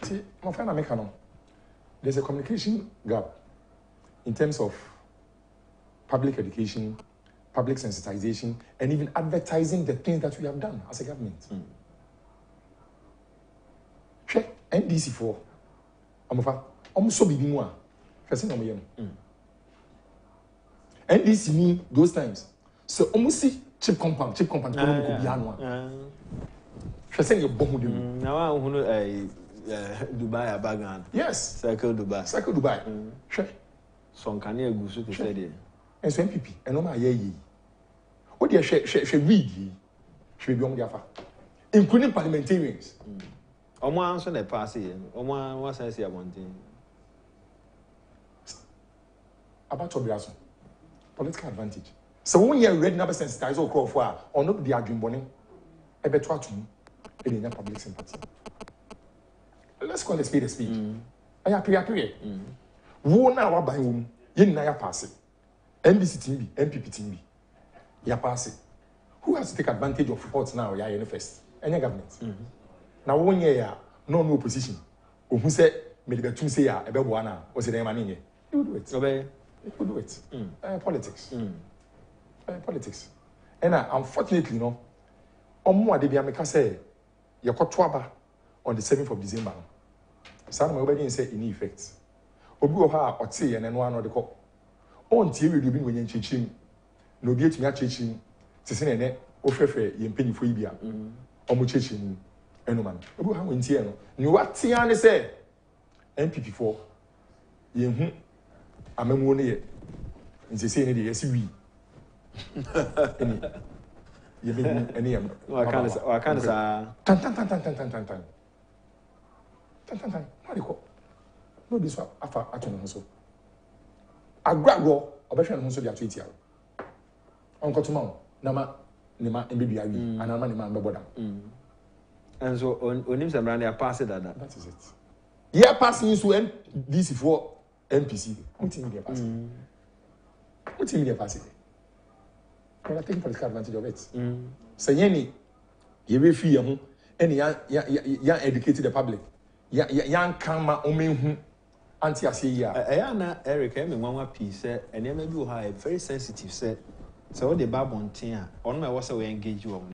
See, my friend Americano, there's a communication gap in terms of public education, public sensitization, and even advertising the things that we have done as a government. Check NDC4. I'm so big more. NDC mean those times. So almost see cheap compound could be one. Saying your bomb. Now I know Dubai a bagan. Yes. Circle Dubai. Circle Dubai. Some can you go to say and so MPP and no my ye. What dear she read ye. She be on the affair. Including parliamentarians. Omo answer the passy. Omo what I say one thing. About Tobiaso. Political advantage. So when you read number sensitize or call for or not the argument bonning, I bet what to in the public sympathy. Let's call it speed a speed. I appear. Who now by whom you na pass it. NBC team B, MPP team B. Ya pass it. Who has to take advantage of reports now? Ya in the first. Any government. Now 1 year, no opposition. Who said, maybe two say ya, a bebuana, or say, money. You do it. Obey. You do it. Politics. Politics. And unfortunately, you know, on more de biameka say, you got twaba on the 7th of December. Some nobody say in effect. Obi oha or say and one or the cop. On Ntiri will be when you chichin. No be to me a chichin. Sissing a net, or fefe, yen penny for Ibia. Or muchichin. And man. Obi how in Tiano. You what Tiana say? MPP4. Yen I'm a money. And they say, yes, we. You mean any of them? I can't say. Tan. How do you call? No, this one, after Aton so. I grab go, or better than also the Atwitia. Uncle Tomorrow, Nama, Nema, and BBI, and I'm a man, Boboda. And so, on him, some brand, they pass it that. That is it. Yeah, passing into DC4 MPC. What's in media passing? What's in media passing? Well, I take political advantage of it. So, Yenny, you will fear him, and young educated the public. Young Kama, Omen, Auntie Asia. Ayana, Eric, I mean, one piece, and you may be a very sensitive set. So, the Babon Tia, on my was away engage you on.